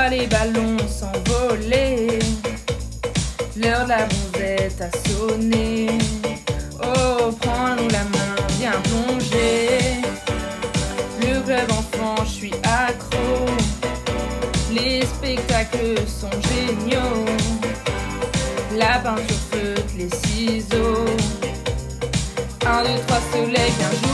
vois les ballons s'envoler. L'heure de la bonzette a sonné. Oh, prends-nous la main, viens plonger. Le club enfant, je suis accro. Les spectacles sont géniaux. La peinture feutre, les ciseaux. 1, 2, 3, soleil, bien joué.